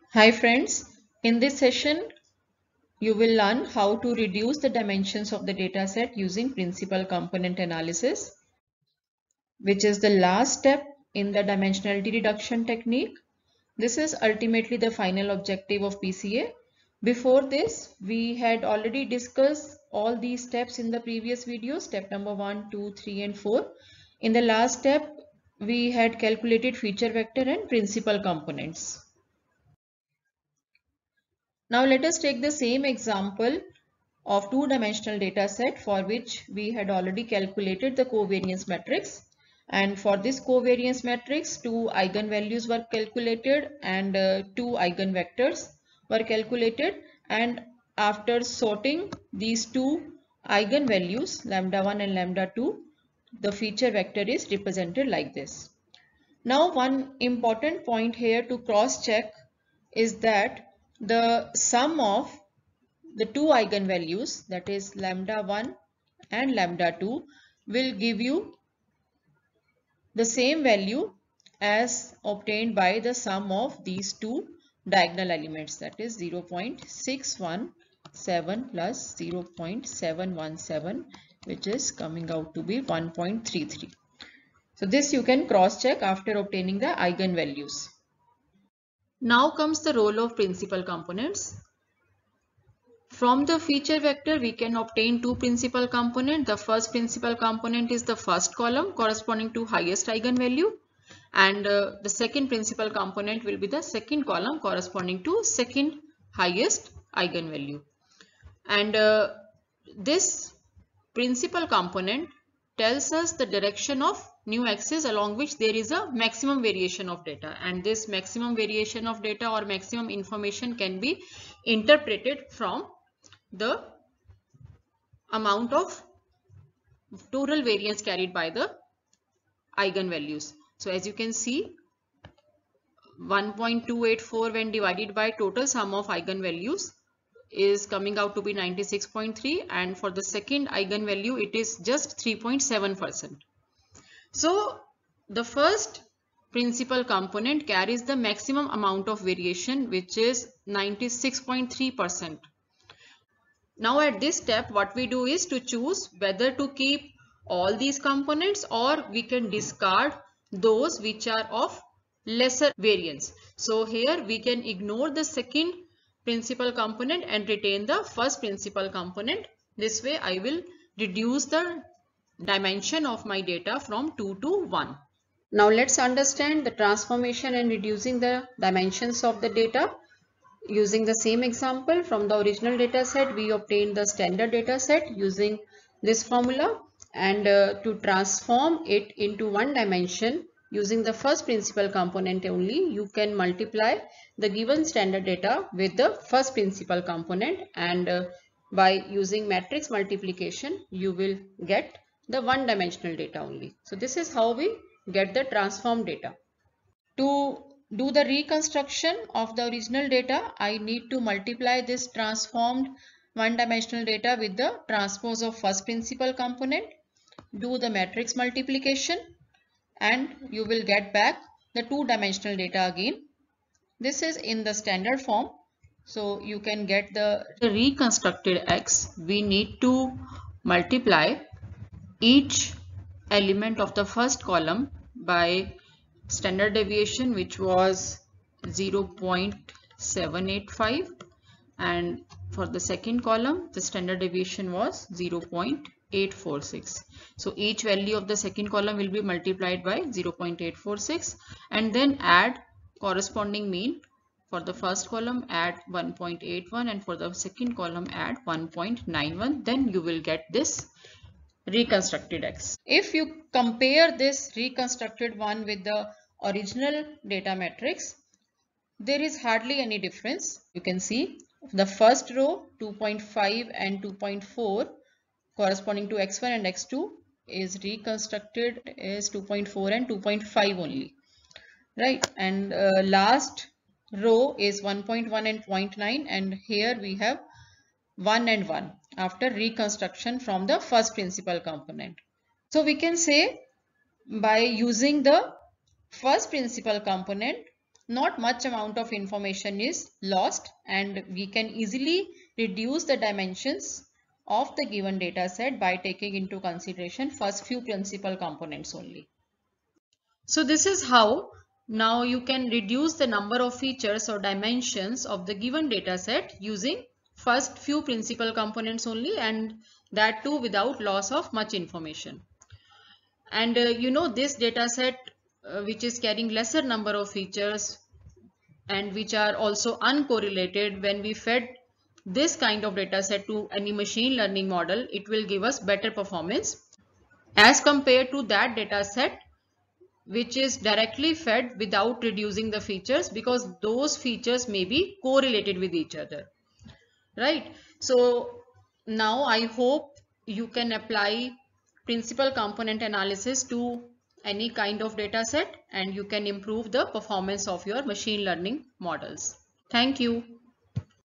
Hi friends, in this session you will learn how to reduce the dimensions of the dataset using principal component analysis, which is the last step in the dimensionality reduction technique. This is ultimately the final objective of PCA. Before this, we had already discussed all these steps in the previous video, step number 1, 2, 3 and 4. In the last step, we had calculated feature vector and principal components. Now let us take the same example of two-dimensional data set for which we had already calculated the covariance matrix. And for this covariance matrix, two eigenvalues were calculated and two eigenvectors were calculated. And after sorting these two eigenvalues, lambda 1 and lambda 2, the feature vector is represented like this. Now, one important point here to cross-check is that the sum of the two eigenvalues, that is lambda 1 and lambda 2, will give you the same value as obtained by the sum of these two diagonal elements, that is 0.617 plus 0.717, which is coming out to be 1.33. So this you can cross check after obtaining the eigenvalues. Now comes the role of principal components. From the feature vector, we can obtain two principal components. The first principal component is the first column corresponding to highest eigenvalue, and the second principal component will be the second column corresponding to second highest eigenvalue. And this principal component tells us the direction of new axis along which there is a maximum variation of data, and this maximum variation of data or maximum information can be interpreted from the amount of total variance carried by the eigenvalues. So as you can see, 1.284 when divided by total sum of eigenvalues is coming out to be 96.3, and for the second eigenvalue it is just 3.7%. So the first principal component carries the maximum amount of variation, which is 96.3%. Now at this step, what we do is to choose whether to keep all these components or we can discard those which are of lesser variance. So here we can ignore the second principal component and retain the first principal component. This way I will reduce the dimension of my data from 2 to 1. Now let's understand the transformation and reducing the dimensions of the data. Using the same example, from the original data set, we obtained the standard data set using this formula, and to transform it into one dimension using the first principal component only, you can multiply the given standard data with the first principal component, and by using matrix multiplication you will get the one dimensional data only. So this is how we get the transformed data. To do the reconstruction of the original data, I need to multiply this transformed one-dimensional data with the transpose of first principal component, do the matrix multiplication, and you will get back the two-dimensional data again. This is in the standard form. So you can get the reconstructed X. We need to multiply each element of the first column by standard deviation, which was 0.785, and for the second column the standard deviation was 0.846. So each value of the second column will be multiplied by 0.846 and then add corresponding mean. For the first column add 1.81 and for the second column add 1.91. Then you will get this reconstructed X. If you compare this reconstructed one with the original data matrix, there is hardly any difference. You can see the first row 2.5 and 2.4 corresponding to x1 and x2 is reconstructed as 2.4 and 2.5 only, right? And last row is 1.1 and 0.9, and here we have 1 and 1 after reconstruction from the first principal component. So we can say by using the first principal component, not much amount of information is lost, and we can easily reduce the dimensions of the given data set by taking into consideration first few principal components only. So this is how now you can reduce the number of features or dimensions of the given data set using first few principal components only, and that too without loss of much information. And this data set which is carrying lesser number of features and which are also uncorrelated, when we fed this kind of data set to any machine learning model, it will give us better performance as compared to that data set which is directly fed without reducing the features, because those features may be correlated with each other, right? So now I hope you can apply principal component analysis to any kind of data set and you can improve the performance of your machine learning models. Thank you.